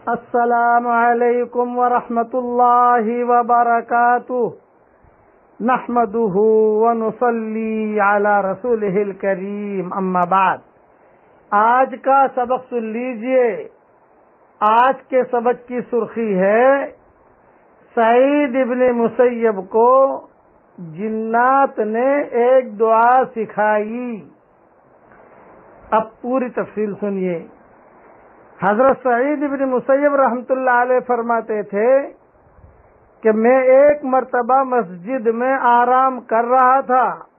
السلام علیکم ورحمۃ اللہ وبرکاتہ نحمده ونصلی علی رسولہ الکریم اما بعد۔ آج کا سبق سن لیجئے۔ آج کے سبق کی سرخی ہے سعید ابن مسیب کو جنات نے ایک دعا سکھائی۔ اب پوری تفصیل سنیے۔ حضرت سعید ابن مسیب رحمۃ اللہ علیہ فرماتے تھے کہ میں ایک مرتبہ مسجد میں آرام کر رہا تھا،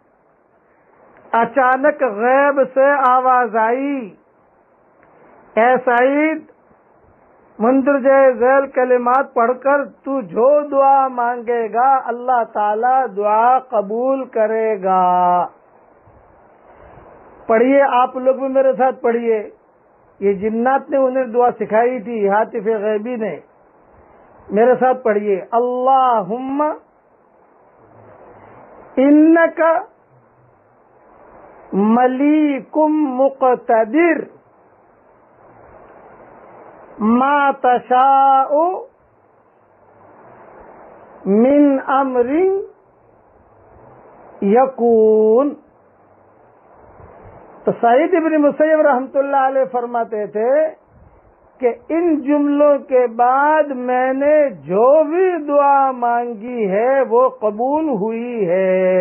اچانک غیب سے آواز آئی، اے سعید، مندرجہ ذیل کلمات پڑھ کر تو جو دعا مانگے گا اللہ تعالی دعا قبول کرے گا۔ پڑھیے، آپ لوگ بھی میرے ساتھ پڑھیے۔ یہ جنات نے انہیں دعا سکھائی تھی، ہاتف غیبی نے۔ میرے ساتھ پڑھیے، اللہم انک ملیک مقتدر ما تشاء من امر یکون۔ تو سعید ابن مسیب رحمۃ اللہ علیہ فرماتے تھے کہ ان جملوں کے بعد میں نے جو بھی دعا مانگی ہے وہ قبول ہوئی ہے۔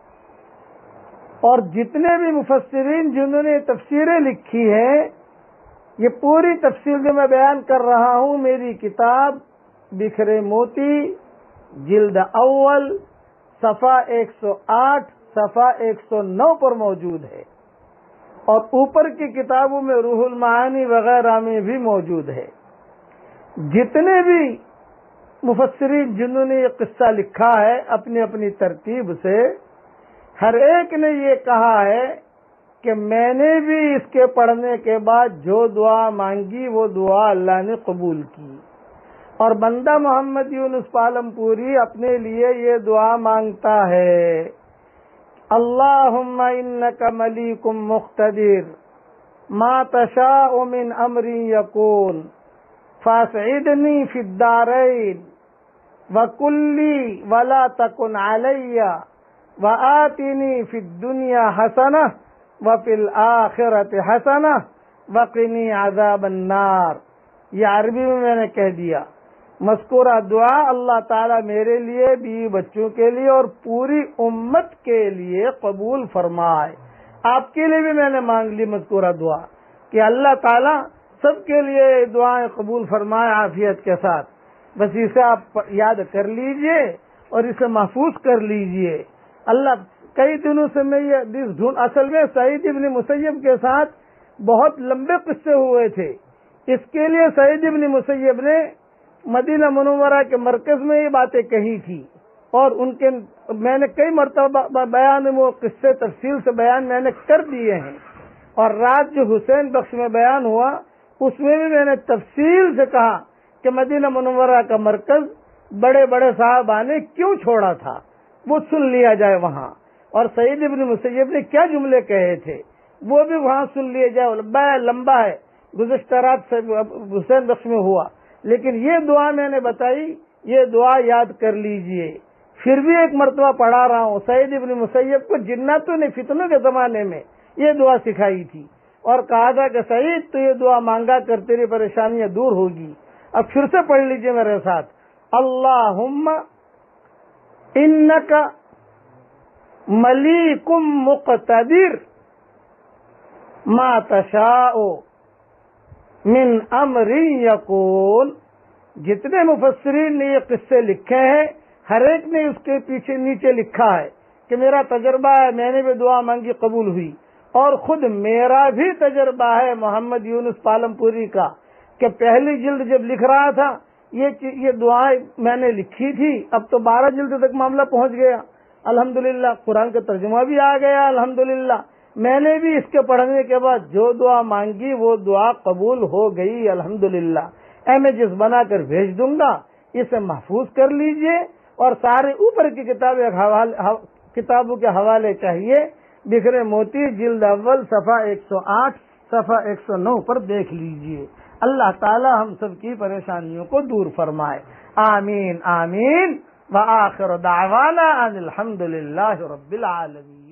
اور جتنے بھی مفسرین جنہوں نے تفسیریں لکھی ہیں، یہ پوری تفسیر جو میں بیان کر رہا ہوں میری کتاب بکھرے موتی جلد اول صفحہ 108 صفحہ 109 پر موجود ہے، اور اوپر کی کتابوں میں روح المعانی وغیرہ میں بھی موجود ہے۔ جتنے بھی مفسرین جنہوں نے یہ قصہ لکھا ہے اپنی اپنی ترتیب سے، ہر ایک نے یہ کہا ہے کہ میں نے بھی اس کے پڑھنے کے بعد جو دعا مانگی وہ دعا اللہ نے قبول کی۔ اور بندہ محمد یونس پالم پوری اپنے لیے یہ دعا مانگتا ہے، اللہم انک ملیک مقتدر ما تشاء من امر یکون فاسعدنی فی الدارین وکلی ولا تکن علی وآتنی فی الدنیا حسنہ وفی الآخرۃ حسنہ وقنی عذاب النار۔ یہ عربی میں نے کہہ دیا۔ مذکورہ دعا اللہ تعالیٰ میرے لیے، بیوی بچوں کے لیے اور پوری امت کے لیے قبول فرمائے۔ آپ کے لیے بھی میں نے مانگ لی مذکورہ دعا کہ اللہ تعالیٰ سب کے لیے دعائیں قبول فرمائے عافیت کے ساتھ۔ بس اسے آپ یاد کر لیجئے اور اسے محفوظ کر لیجئے۔ اللہ کئی دنوں سے میں یہ حدیث ڈھونڈ، اصل میں سعید ابن مسیب کے ساتھ بہت لمبے قصے ہوئے تھے۔ اس کے لیے سعید ابن مسیب نے مدینہ منورہ کے مرکز میں یہ باتیں کہی تھی، اور ان کے میں نے کئی مرتبہ بیان وہ قصے تفصیل سے بیان میں نے کر دیے ہیں۔ اور رات جو حسین بخش میں بیان ہوا اس میں بھی میں نے تفصیل سے کہا کہ مدینہ منورہ کا مرکز بڑے بڑے صحابہ نے کیوں چھوڑا تھا، وہ سن لیا جائے وہاں، اور سعید ابن مسیب نے کیا جملے کہے تھے وہ بھی وہاں سن لیے جائے۔ لمبا ہے، گزشتہ رات سے حسین بخش میں ہوا، لیکن یہ دعا میں نے بتائی، یہ دعا یاد کر لیجئے۔ پھر بھی ایک مرتبہ پڑھا رہا ہوں، سعید ابن مسیب کو جناتوں نے فتنوں کے زمانے میں یہ دعا سکھائی تھی اور کہا تھا کہ سعید تو یہ دعا مانگا کر، تیری پریشانیاں دور ہوگی۔ اب پھر سے پڑھ لیجئے میرے ساتھ، اللہم انک ملیک مقتدر ما تشاء من امر یکون۔ جتنے مفسرین نے یہ قصے لکھے ہیں ہر ایک نے اس کے پیچھے نیچے لکھا ہے کہ میرا تجربہ ہے، میں نے بھی دعا مانگی قبول ہوئی، اور خود میرا بھی تجربہ ہے محمد یونس پالم پوری کا کہ پہلی جلد جب لکھ رہا تھا یہ دعائیں میں نے لکھی تھی، اب تو 12 جلد تک معاملہ پہنچ گیا الحمدللہ، قرآن کا ترجمہ بھی آ گیا الحمدللہ۔ میں نے بھی اس کے پڑھنے کے بعد جو دعا مانگی وہ دعا قبول ہو گئی الحمدللہ۔ امیجز بنا کر بھیج دوں گا، اسے محفوظ کر لیجئے، اور سارے اوپر کی کتابوں کے حوالے چاہیے، بکھرے موتی جلد اول صفحہ 108 صفحہ 109 پر دیکھ لیجئے۔ اللہ تعالی ہم سب کی پریشانیوں کو دور فرمائے. آمین آمین. وآخر دعوانا ان الحمد للہ رب العالمین.